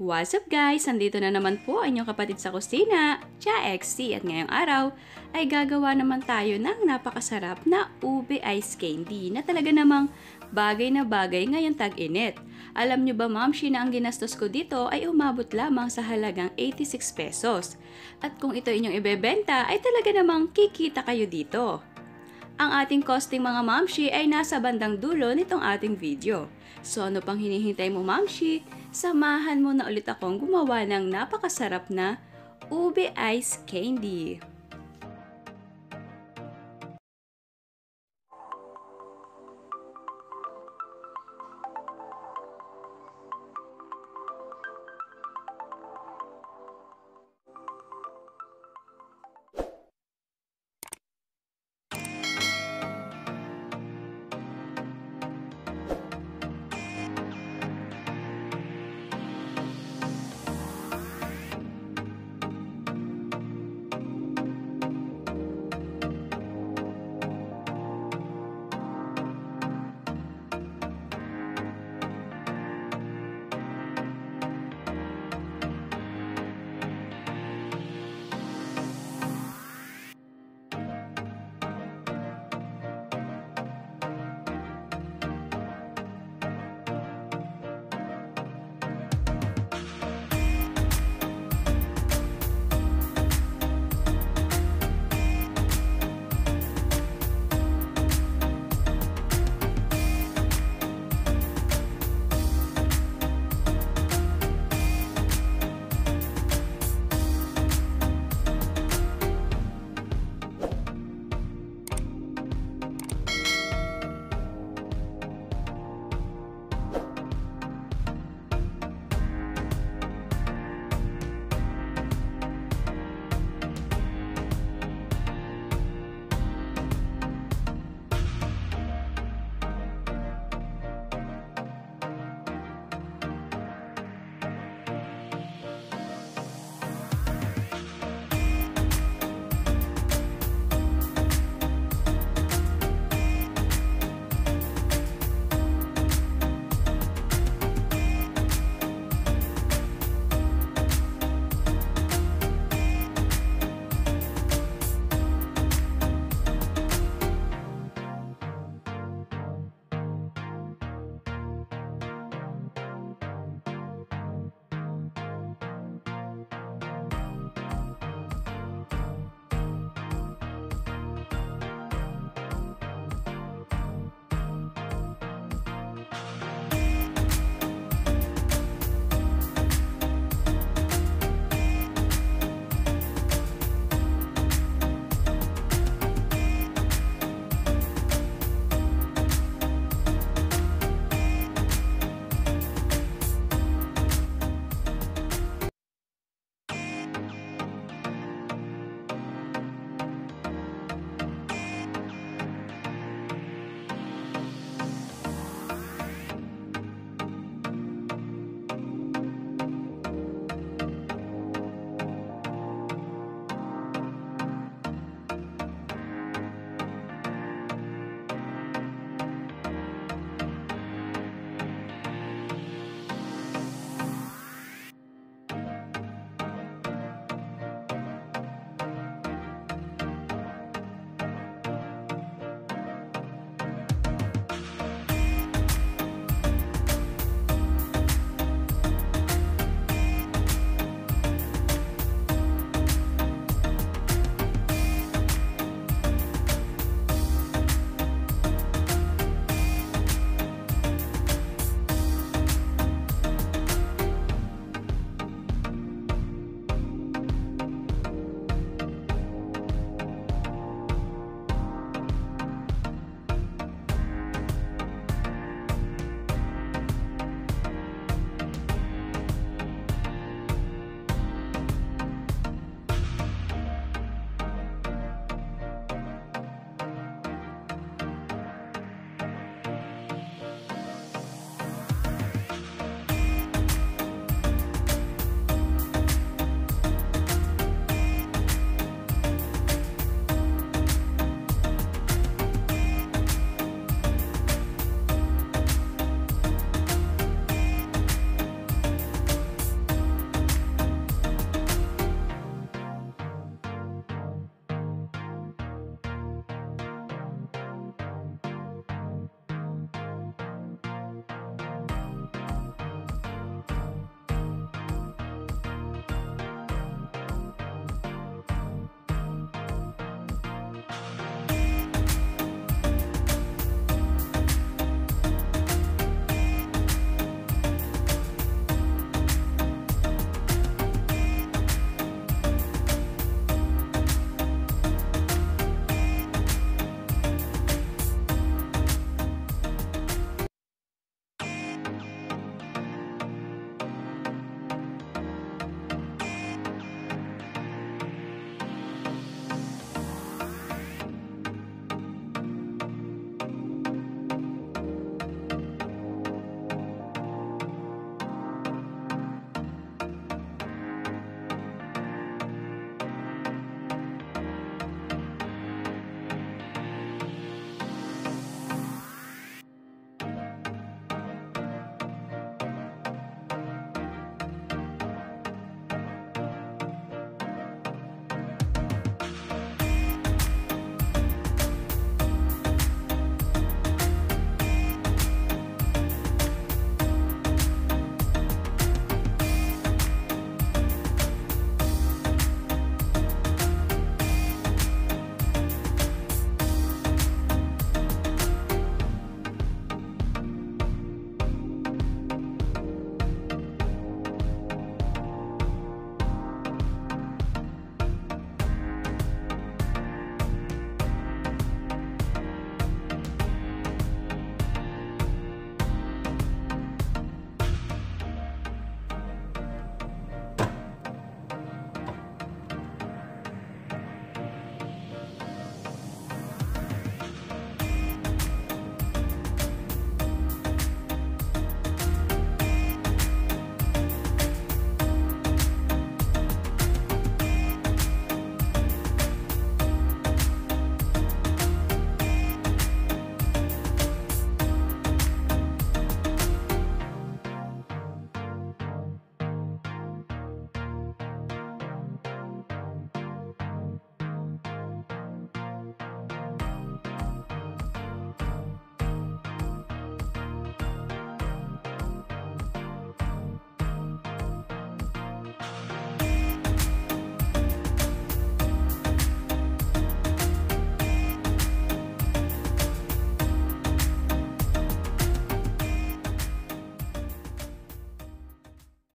What's up guys? Nandito na naman po ang inyong kapatid sa kusina, Chaexze, at ngayong araw ay gagawa naman tayo ng napakasarap na ube ice candy na talaga namang bagay na bagay ngayong tag-init. Alam nyo ba mamshi na ang ginastos ko dito ay umabot lamang sa halagang 86 pesos. At kung ito inyong ibebenta ay talaga namang kikita kayo dito. Ang ating costing mga mamshi ay nasa bandang dulo nitong ating video. So ano pang hinihintay mo mamshi? Samahan mo na ulit akong gumawa ng napakasarap na ube ice candy.